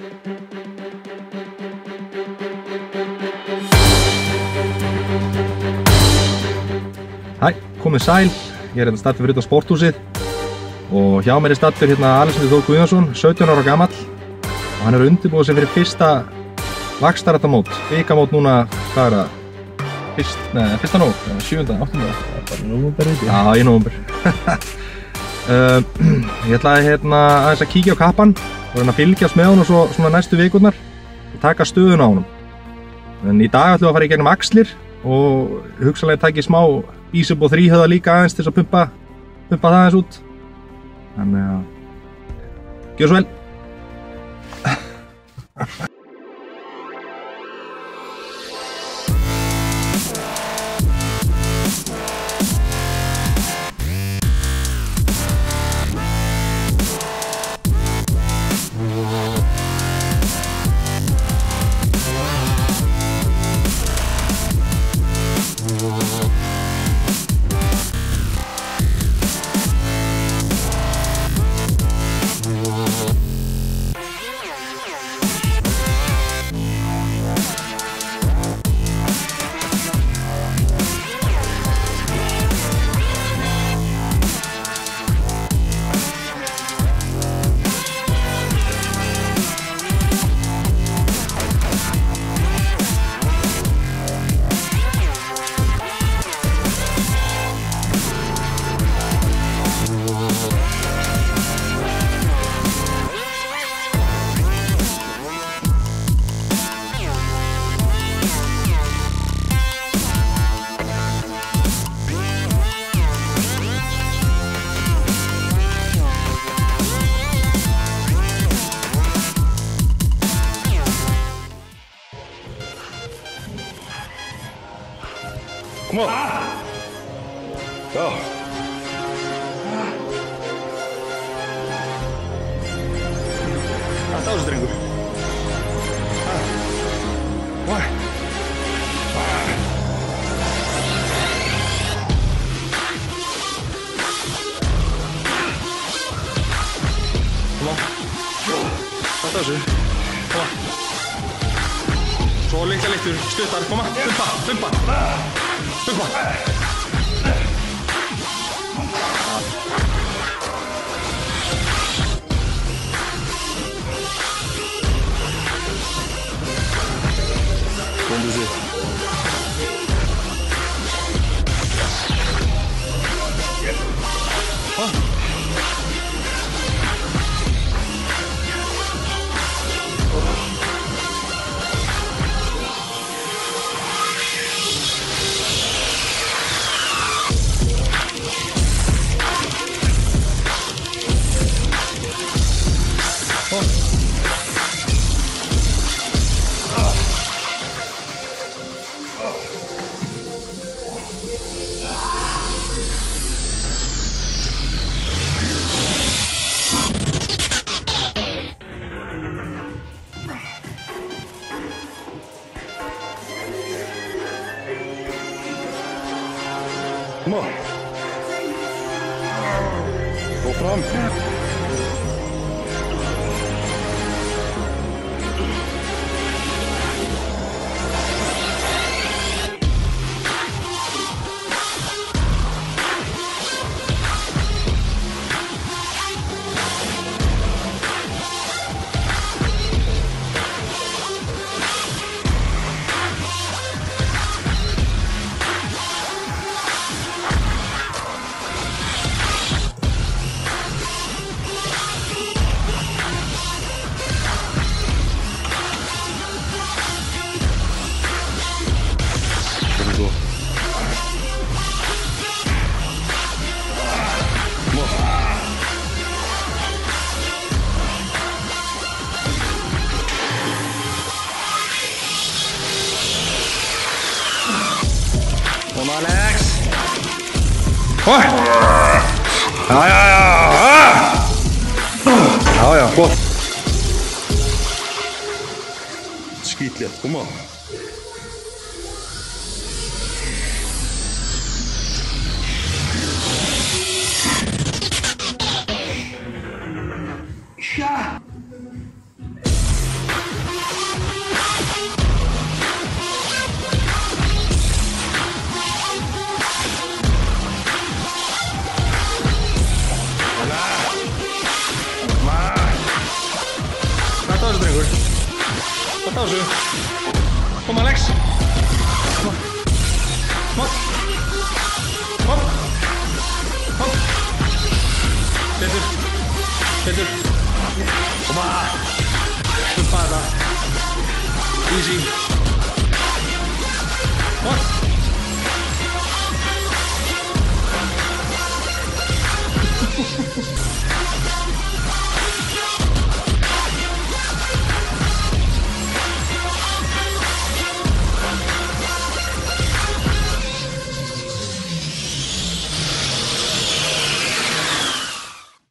Hæ, komið sæl, ég hérna stattur fyrir utan sporthúsið og hjá mér stattur hérna Alexander Þór Guðjónsson, 17 ára gamall og hann undirbúið sig fyrir fyrsta vaxtarættamót, bikamót núna, hvað það? Fyrsta nóg, 7. 8. Bara nóvember eitthvað? Já, í nóvember. Ég ætlaði hérna aðeins að kíkja á kappann og hérna fylgjast með honum svona næstu vikurnar og taka stöðuna á honum. En í dag ætlum við að fara í gegnum axlir og hugsanlega taka smá bíceps og þríhöfða líka aðeins til að pumpa það aðeins út. Þannig að gjör svo vel. Kom á! Já! Þetta á þessu drengur. Kom á! Þetta á þessu. Kom á! Svo litla leiktur, stuttar, kom á! Pumpa! Pumpa! Komdu sér. Kom á! Gå fram! Kom Alex! Oj! Já, gott. Skítlétt, kom á. á þessu. Koma Alex. Koma. Kom. Betur. Koma. Stuppa þetta. Easy. Kom.